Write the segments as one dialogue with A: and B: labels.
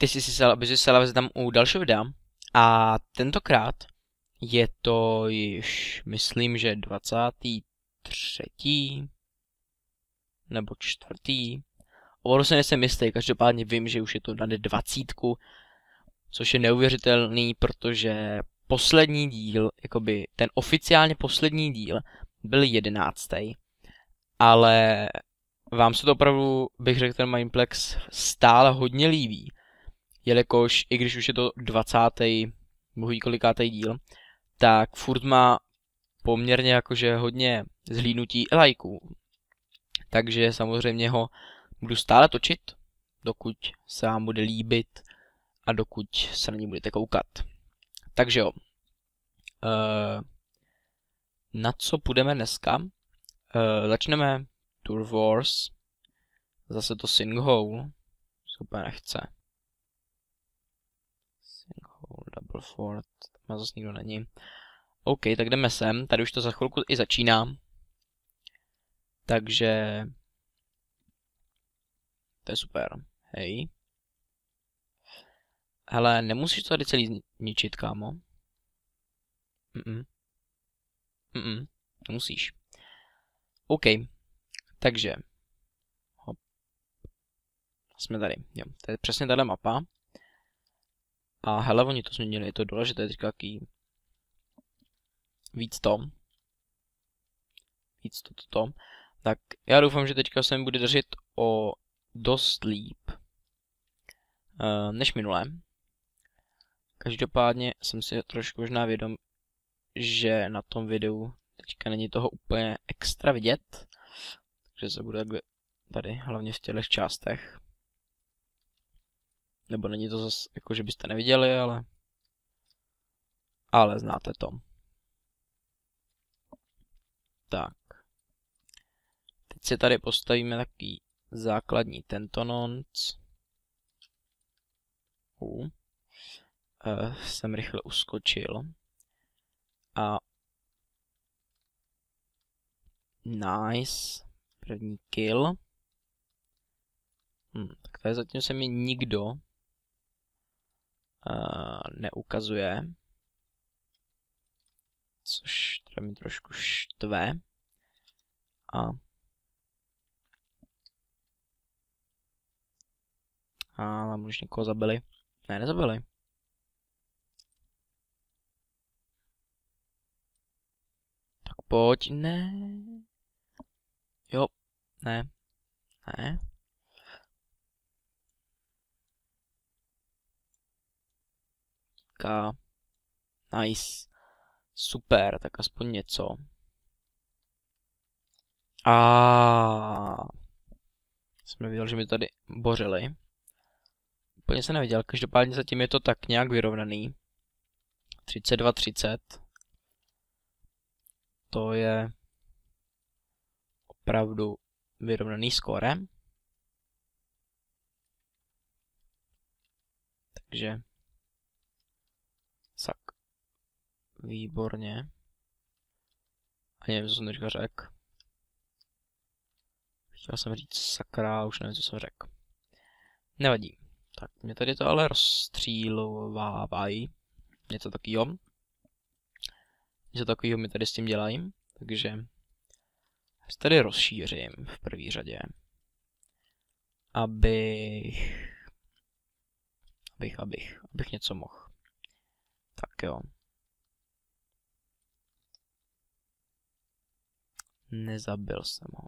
A: aby si se tam u dalšího videa. A tentokrát je to již, myslím, že 23. nebo 4. Opravdu se nejsem jistý, každopádně vím, že už je to na 20, což je neuvěřitelný, protože poslední díl, jakoby ten oficiálně poslední díl, byl 11. Ale vám se to opravdu, bych řekl, ten Mineplex stále hodně líbí, jelikož i když už je to 20. bohu kolikátý díl, tak furt má poměrně jakože hodně zhlídnutí lajků. Takže samozřejmě ho budu stále točit, dokud se vám bude líbit a dokud se na ní budete koukat. Takže jo. Na co půjdeme dneska? Začneme Tour Wars. Zase to Sinkhole. Super nechce. Sinkhole, Double Fort. Tam zase nikdo není. OK, tak jdeme sem. Tady už to za chvilku i začíná. Takže... to je super. Hej. Hele, nemusíš to tady celý ničit, kámo. Nemusíš. OK. Takže. Hop. Jsme tady. Jo, to je přesně tahle mapa. A hele, oni to změnili. Je to důležité teďka jaký... víc to. Víc to. Tak já doufám, že teďka se mi bude držet o dost líp než minule. Každopádně jsem si trošku možná vědom, že na tom videu teďka není toho úplně extra vidět, takže se bude tady hlavně v těchto částech. Nebo není to zase jako, že byste neviděli, ale znáte to. Tak. Teď si tady postavíme takový základní tentononc. Jsem rychle uskočil. A nice. První kill. Tak tady zatím se mi nikdo neukazuje. Což teda mi trošku štve. A už někoho zabili. Ne, nezabili. Tak pojď, ne. Jo, ne. Ne. Nice. Super, tak aspoň něco. Jsem neviděl, že mi tady bořili. Úplně se neviděl, každopádně zatím je to tak nějak vyrovnaný. 32-30. To je opravdu vyrovnaný skóre. Takže sak. Výborně. A nevím, co jsem teďka řekl. Chtěl jsem říct sakra, už nevím, co jsem řekl. Nevadí. Tak, mě tady to ale rozstřílovávají. Něco takového. Něco takového mi tady s tím dělají. Takže se tady rozšířím v první řadě. Abych něco mohl. Tak jo. Nezabil jsem ho.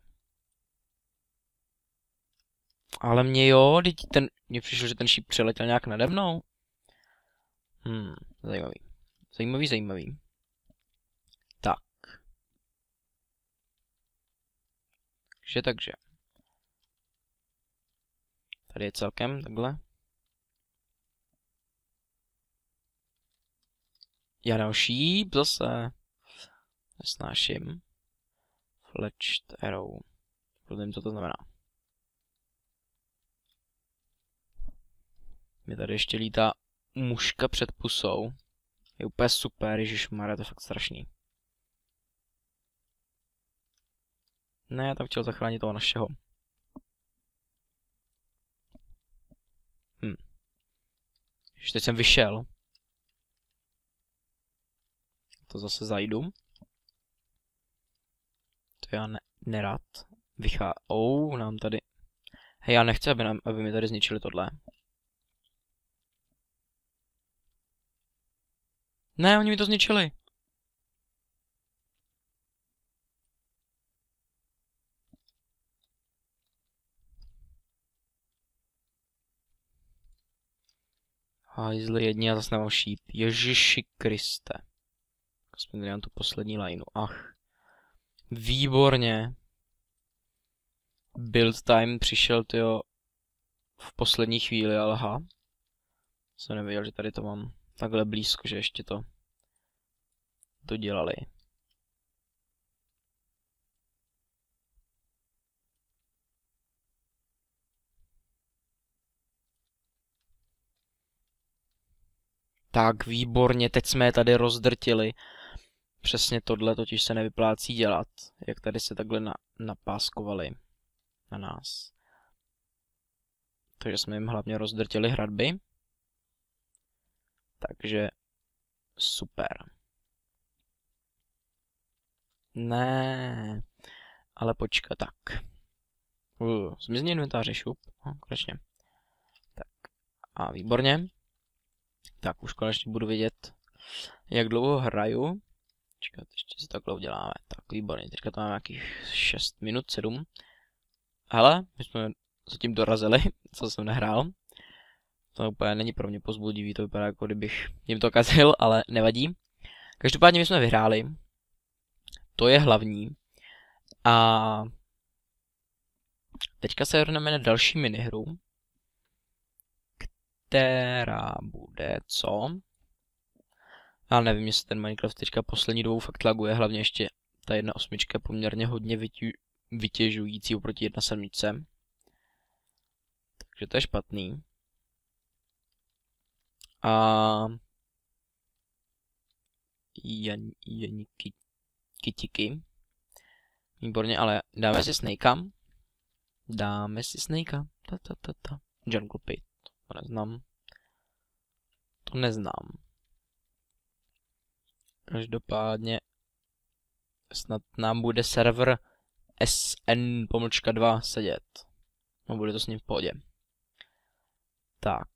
A: Ale mě jo, mně přišlo, že ten šíp přeletěl nějak nade mnou. Zajímavý. Tak. Takže. Tady je celkem takhle. Já dal šíp zase. Nesnáším. Fletched arrow. Nevím, co to znamená. Mě tady ještě lítá muška před pusou. Je úplně super, ježišmarja, to je fakt strašný. Ne, já tam chtěl zachránit toho našeho. Už teď jsem vyšel. To zase zajdu. To já nerad. Nám tady... Hej, já nechci, aby mi tady zničili tohle. Ne, oni mi to zničili. Hajzli jedni a zase nemám šíp. Ježiši Kriste. Jsme tady tu poslední lineu. Ach. Výborně. Build time přišel, tyjo, v poslední chvíli, ale ha. Jsem nevěděl, že tady to mám takhle blízko, že ještě to dodělali. Tak, výborně, teď jsme je tady rozdrtili. Přesně tohle totiž se nevyplácí dělat, jak tady se takhle napáskovali na nás. Takže jsme jim hlavně rozdrtili hradby. Takže super. Ne, ale počkat, tak. Zmizní inventáře, šup. Konečně. Tak, a výborně. Tak, už konečně budu vědět, jak dlouho hraju. Čekat, ještě si takhle uděláme. Tak, výborně, teďka to máme nějakých 6 minut, 7. Hele, my jsme zatím dorazili, co jsem nehrál. To úplně není pro mě pozbudivý, to vypadá, jako kdybych jim to kazil, ale nevadí. Každopádně my jsme vyhráli. To je hlavní. A teďka se vrhneme na další minihru, která bude co? Já nevím, jestli ten Minecraft teďka poslední dobou fakt laguje, hlavně ještě ta 1.8 je poměrně hodně vytěžující oproti 1.7. Takže to je špatný. A kytiky. Výborně, ale dáme si Snakea. Jungle Pit. To neznám. To neznám. Každopádně snad nám bude server SN-2 sedět. No, bude to s ním v pohodě. Tak.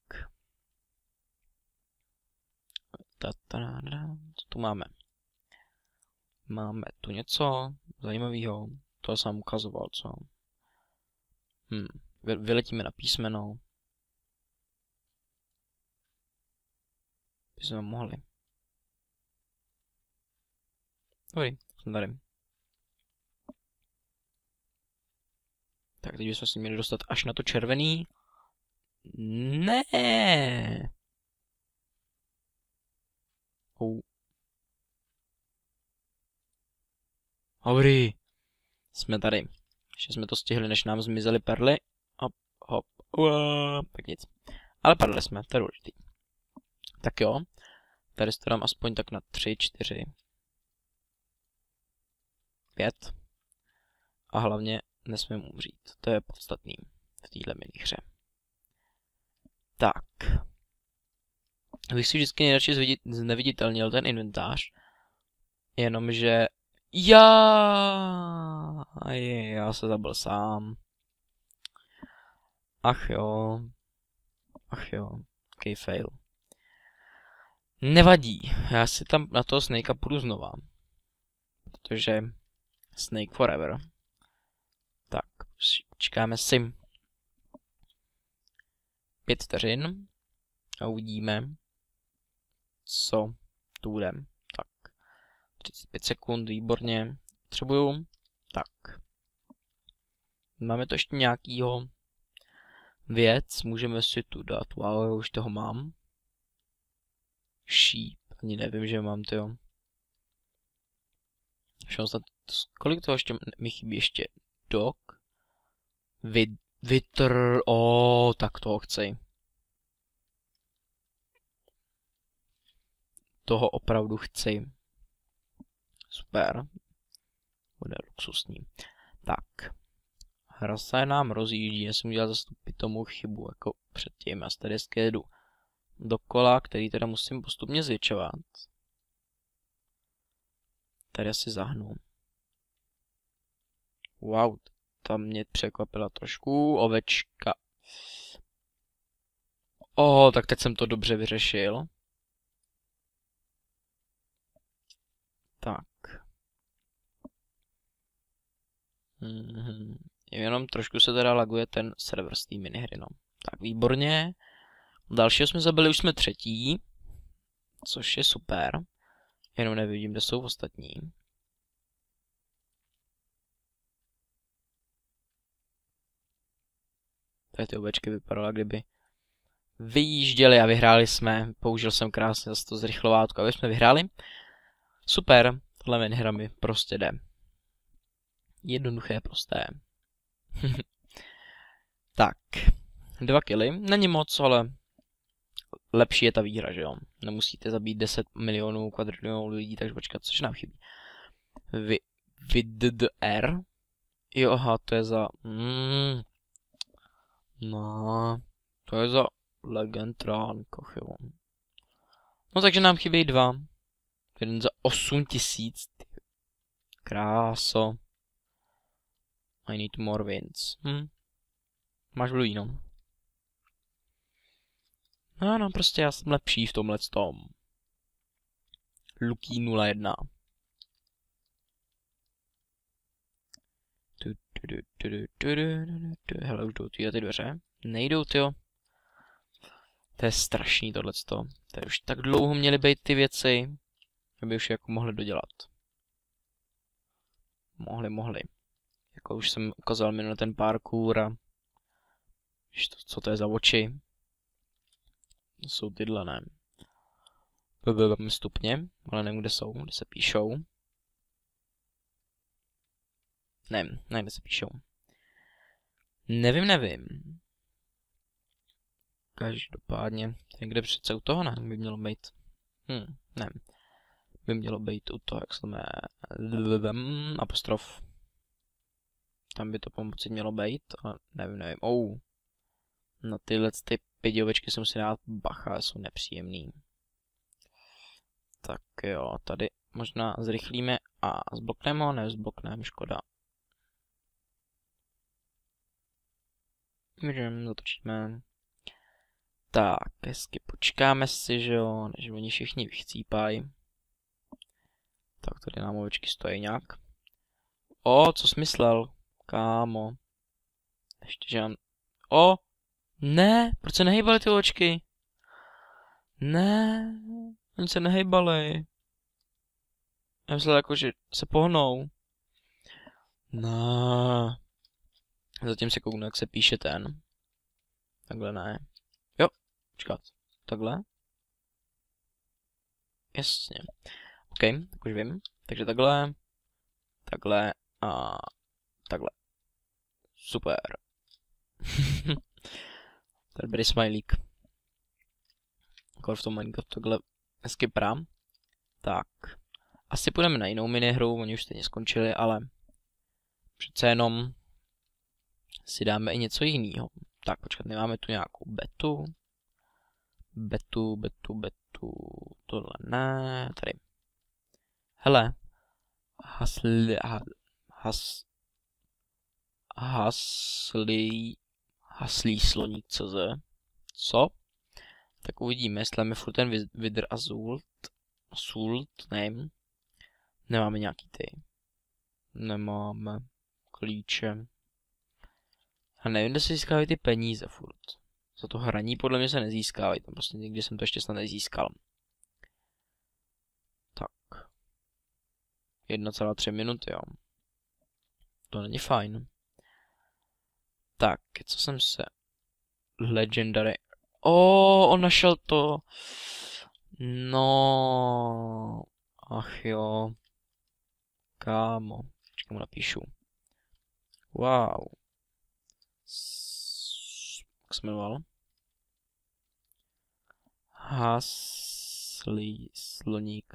A: Co tu máme? Máme tu něco zajímavého. To jsem ukazoval, co? Vyletíme na písmeno. By jsme mohli. Dobrý, jsem tady. Tak teď bychom si měli dostat až na to červený. Ne. Dobrý. Jsme tady. Ještě jsme to stihli, než nám zmizely perly. Hop, hop. Tak nic. Ale padli jsme, to je důležitý. Tak jo. Tady to dám aspoň tak na 3, 4, 5. A hlavně nesmím umřít. To je podstatný v téhle minihře. Tak. Bych si vždycky nejradši zneviditelnil ten inventář. Jenomže... Já se zabil sám. Ach jo. Okay, fail. Nevadí. Já si tam na toho Snakea půjdu znova. Protože... Snake forever. Tak, čekáme si 5 vteřin a uvidíme, co tu bude. Tak, 35 sekund, výborně. Potřebuju. Tak. Máme to ještě nějakýho věc, můžeme si tu dát. Wow, já už toho mám. Sheep, ani nevím, že mám to. Kolik toho ještě mi chybí? Ještě dog. Vitr. Tak toho chci. Toho opravdu chci. Super. Bude luxusní. Tak. Hra se nám rozjíždí. Já jsem udělal zastupit tomu chybu jako předtím. Já tady jedu dokola, který teda musím postupně zvětšovat. Tady asi zahnu. Wow, tam mě překvapila trošku ovečka. Tak teď jsem to dobře vyřešil. Tak. Jenom trošku se teda laguje ten server z té minihry, no. Tak, výborně. Dalšího jsme zabili, už jsme třetí. Což je super. Jenom nevidím, kde jsou ostatní. Tady ty ovečky vypadaly, kdyby vyjížděli a vyhráli jsme. Použil jsem krásně zase to zrychlovátko, aby jsme vyhráli. Super, tohle minihra mi prostě jde. Jednoduché, prosté. Tak, 2 killy, není moc, ale lepší je ta výhra, že jo. Nemusíte zabít 10 milionů kvadrilionů lidí, takže počkat, což nám chybí. VDR. Jo, aha, to je za... No, to je za Legendrán Kochylon. No takže nám chybí 2. Jeden za 8000. Kráso. I need more wins. Máš blue, no. No, prostě já jsem lepší v tomhle tom. Lucky 01. Hele, už jdou ty dveře. Nejdou, tyjo. To je strašný tohleto. Tady už tak dlouho měly být ty věci, aby už jako mohli dodělat. Mohli. Jako už jsem ukazoval minule ten parkour a... Co to je za oči? To jsou tyhle, ne? Stupně, ale nevím, kde jsou, kde se píšou. Ne, kde se píšou. Nevím. Každopádně, někde přece u toho, ne? By mělo být. Ne. By mělo být u toho, jak se jmenuje apostrof. Tam by to pomoci mělo být, ale nevím. Na tyhle ty 5 ovečky se musí dát bacha, jsou nepříjemný. Tak jo, tady možná zrychlíme a zblokneme ho, ne zblokneme, škoda. Můžeme, zatočíme. Tak, hezky počkáme si, že jo, než oni všichni vychcípají. Tak tady nám ovečky stojí nějak. Co jsi myslel, kámo? Ještě, že mám... Ne, proč se nehejbaly ty ovečky? Ne, oni se nehejbaly. Já myslel jako, že se pohnou. No. Zatím se kouknu, jak se píše ten. Takhle ne. Jo, počkat. Takhle. Jasně. OK, tak už vím. Takže takhle. Takhle a takhle. Super. Tady bude smajlík. Jako v tom Minecraftu takhle hezky prám. Tak. Asi půjdeme na jinou minihru, oni už stejně skončili, ale přece jenom si dáme i něco jiného. Tak, počkat, nemáme tu nějakou betu. Betu. Tohle ne, tady. Hele. Haslí sloník CZ. Co? Tak uvidíme, jestli máme furt ten Wither Assault, nevím. Nemáme nějaký ty. Nemáme klíče. A nevím, kde se získávají ty peníze furt. Za to hraní podle mě se nezískávají, tam prostě nikdy jsem to ještě snad nezískal. Tak. 1,3 minuty, jo. To není fajn. Tak, co jsem se... Legendary... on našel to... No... Ach jo... Kámo... Počkej, mu napíšu. Wow. Jak se jmenoval? Haslí sloník.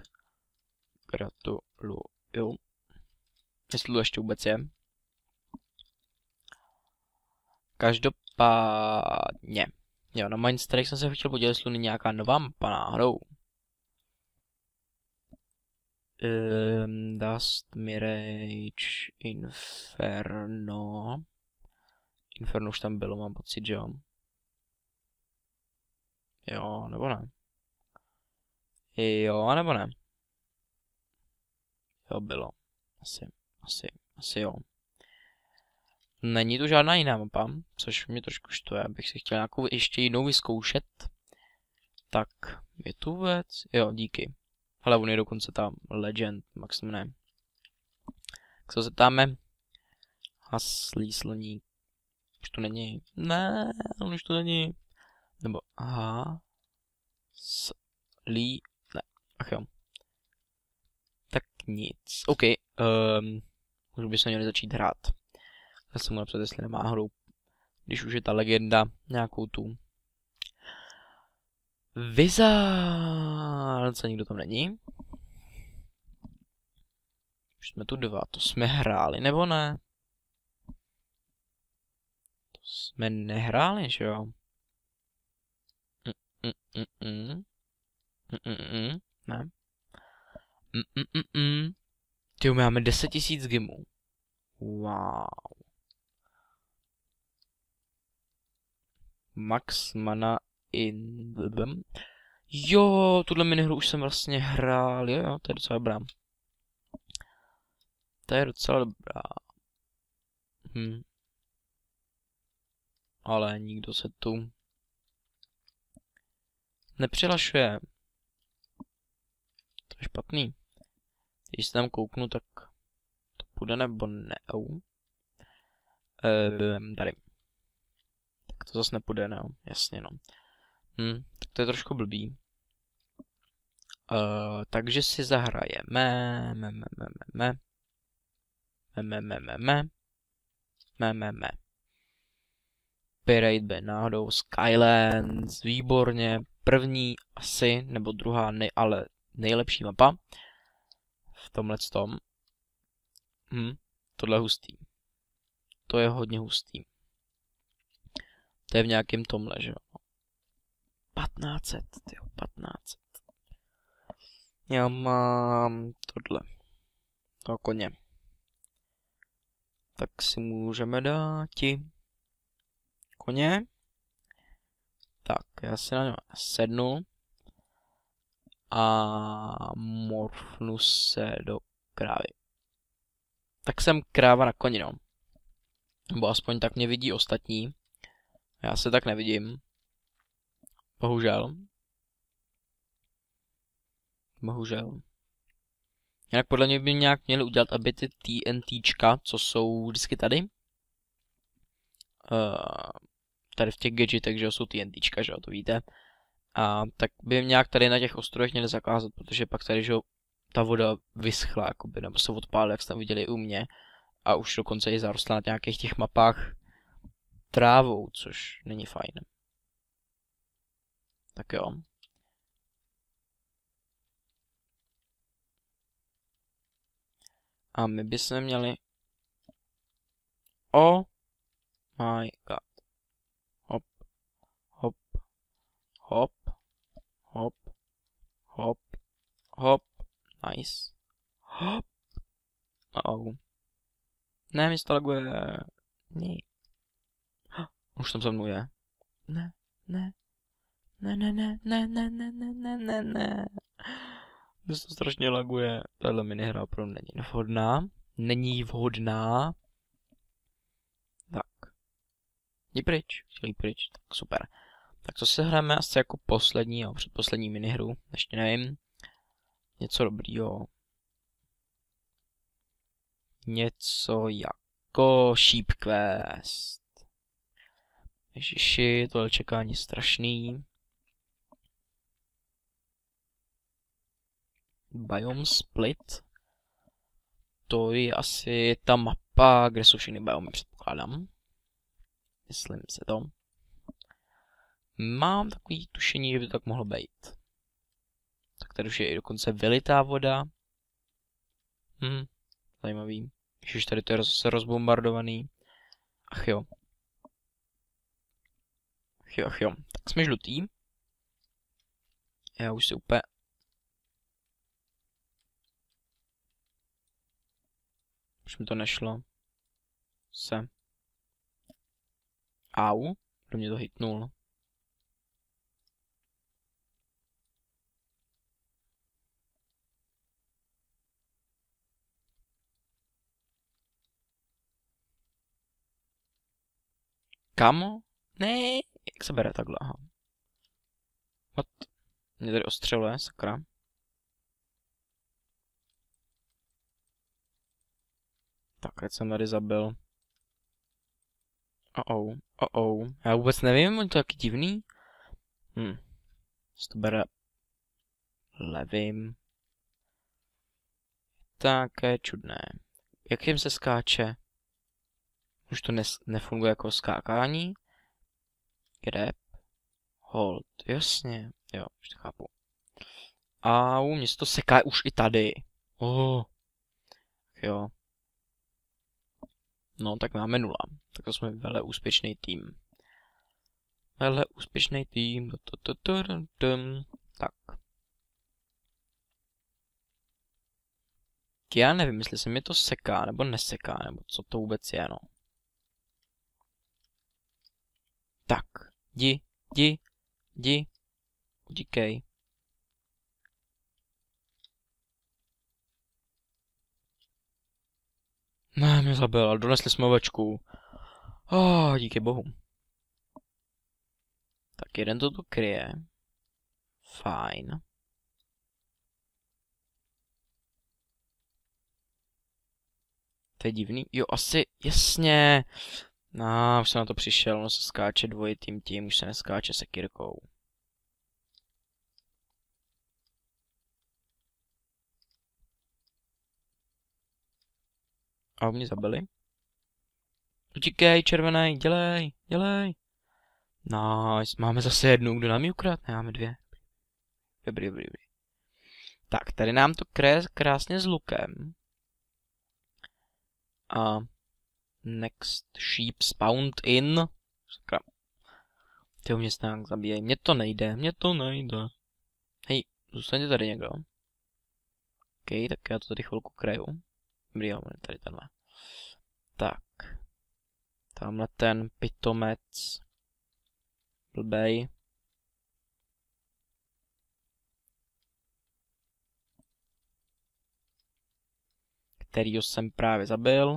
A: Gratuluju. Jestli to ještě vůbec je. Každopádně. Jo, na Mindstrike jsem se chtěl podívat, jestli není nějaká nová mapa náhodou. Dust, Mirage, Inferno. Inferno už tam bylo, mám pocit, že jo. Jo, nebo ne? Jo, nebo ne? Jo, bylo. Asi jo. Není tu žádná jiná mapa, což mě trošku štve, abych si chtěl nějakou ještě jinou vyzkoušet. Tak, je tu vůbec? Jo, díky. Hele, on je dokonce tam Legend, Max ne. Tak se zeptáme. Haslý sloník. Už to není. Ne, on už to není. Nebo, aha. Slí. Ne, ach jo. Tak nic. OK. Už bychom měli začít hrát. Já jsem mu napsat, jestli nemá hru. Když už je ta legenda nějakou tu. Wizards. A nikdo tam není. Už jsme tu dva. To jsme hráli, nebo ne? To jsme nehráli, že jo? Ne. Tyjo, máme 10 000 gimů. Wow. Max mana in... Jo, tuhle minihru už jsem vlastně hrál, jo, to je docela dobrá. To je docela dobrá. Ale nikdo se tu nepřihlašuje. To je špatný. Když se tam kouknu, tak to půjde nebo ne. Tady. Tak to zase nepůjde, no. Jasně, no. Tak to je trošku blbý. Takže si zahrajeme. Pirate Bay náhodou, Skylands, výborně. První asi, nebo druhá, ale nejlepší mapa. V tomhletom. Tohle je hustý. To je hodně hustý. To je v nějakém tomhle, že jo. 1500, tyjo, 1500. Já mám tohle. To koně. Tak si můžeme dát koně. Tak, já si na něj sednu. A morfnu se do krávy. Tak jsem kráva na koni, no. Nebo aspoň tak mě vidí ostatní. Já se tak nevidím. Bohužel. Jinak podle mě by nějak měli udělat, aby ty TNTčka, co jsou vždycky tady. Tady v těch gadgetech, že jsou TNTčka, že jo, to víte. A tak by nějak tady na těch ostrovech měli zakázat, protože pak tady, že ta voda vyschla, jakoby, nebo se odpálila, jak jste tam viděli u mě. A už dokonce i zarostla na nějakých těch mapách trávou, což není fajn. Tak jo. A my bychom měli... Oh my god. Hop. Hop. Hop. Hop. Hop. Hop. Nice. Hop. Ne, mi to laguje. Ne. Už tam se mnou je. Ne. Mě to strašně laguje. Tahle minihra opravdu není vhodná. Tak. Jdi pryč. Chtěl pryč. Tak super. Tak co se hrajeme asi jako poslední, jo, předposlední minihru. Ještě nevím. Něco dobrýho. Něco jako Sheep Quest. Ježiši, tohle čekání strašný. Biome Split. To je asi ta mapa, kde jsou všechny biomy, předpokládám. Myslím se to. Mám takový tušení, že by to tak mohlo být. Tak tady už je i dokonce vylitá voda. Zajímavý. Ježiš, tady to je zase rozbombardovaný. Ach jo. Jo. Tak jsme žlutý. Já už si úplně... Už mi to nešlo. Au. Kdo mě to hitnul? Kamo? Ne, jak se bere takhle, aha. What? Mě tady ostřeluje, sakra. Tak, teď jsem tady zabil. Já vůbec nevím, on to taky divný. Se to bere levým. Tak, je čudné. Jak jim se skáče? Už to nefunguje jako skákání. Grab. Hold. Jasně. Jo, už to chápu. Au, mě se to seká už i tady. Jo. No, tak máme 0. Tak to jsme vele úspěšný tým. Tak. Já nevím, jestli se mi to seká, nebo neseká, nebo co to vůbec je, no. Tak. Jdi. Utíkej. Ne, mě zabil, ale donesli jsme ovečku. Díky bohu. Tak jeden to tu kryje. Fajn. To je divný. Jo, asi, jasně. Už jsem na to přišel, ono se skáče dvojitým tím, už se neskáče sekírkou. A mě zabili. Utíkej, červený, dělej. Nice, máme zase jednu, kdo nám ji ukradl? Máme 2. Dobrý. Tak, tady nám to krásně s lukem. A next sheep spawned in. Sakra. Ty mě snad zabíjej. Mně to nejde. Hej, zůstaňte tady někdo. OK, tak já to tady chvilku kraju. Dobrý, jo, tady tenhle. Tak. Tamhle ten pitomec. Blbej. Kterýho jsem právě zabil.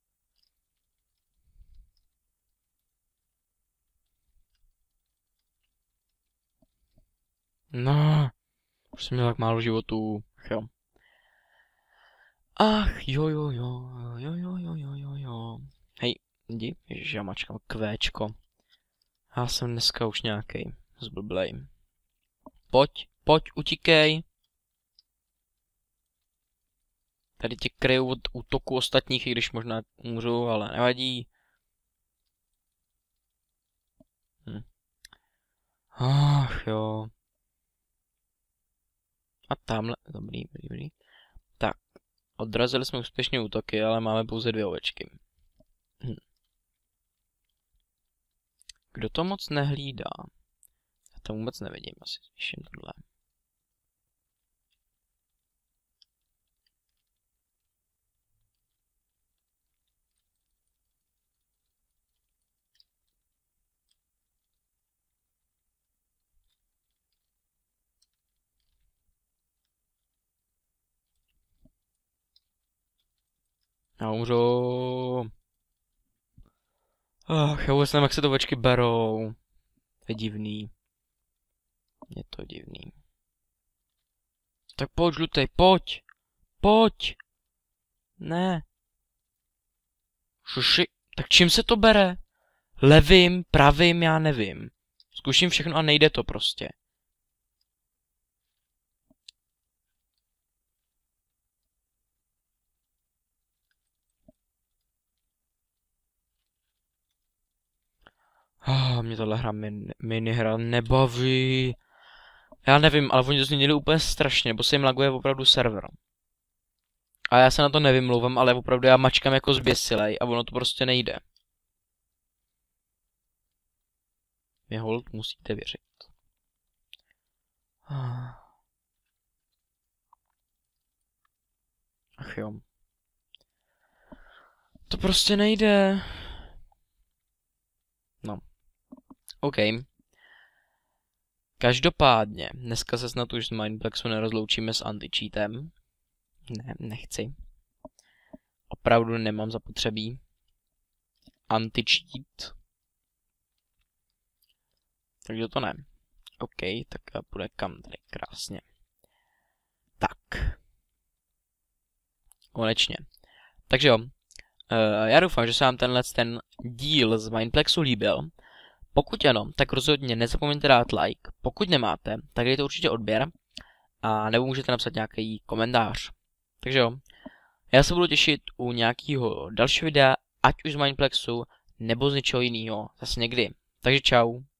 A: No, už jsem měl tak málo životů. Jo. Ach, jo. Hej, jdi, ježiš, já mačkám kvéčko. Já jsem dneska už nějakej zblblej. Pojď, utíkej. Tady tě kryju od útoku ostatních, i když možná umřu, ale nevadí. Ach, jo. A tamhle, dobrý. Tak, odrazili jsme úspěšně útoky, ale máme pouze 2 ovečky. Kdo to moc nehlídá? Já to vůbec nevidím, asi zvýším tohle. Já umřu. Ach, já vůbec nevím, jak se to ovečky berou. To je divný. Je to divný. Tak pojď, žlutej, pojď. Ne. Šuši, tak čím se to bere? Levým, pravým, já nevím. Zkusím všechno a nejde to prostě. Mě tohle hra minihra nebaví. Já nevím, ale oni to změnili úplně strašně, nebo se jim laguje opravdu server. A já se na to nevymlouvám, ale opravdu já mačkám jako zběsilej a ono to prostě nejde. Mě hold musíte věřit. Ach jo. To prostě nejde. No. OK. Každopádně, dneska se snad už z Mindplexu nerozloučíme s anti-cheatem. Ne, nechci. Opravdu nemám zapotřebí. Anti-cheat. Takže to ne. OK, tak bude kam tady krásně. Tak. Konečně. Takže jo. Já doufám, že se vám ten díl z Mindplexu líbil. Pokud ano, tak rozhodně nezapomeňte dát like. Pokud nemáte, tak dejte určitě odběr. A nebo můžete napsat nějaký komentář. Takže jo. Já se budu těšit u nějakého dalšího videa, ať už z Mindplexu, nebo z něčeho jiného. Zase někdy. Takže čau.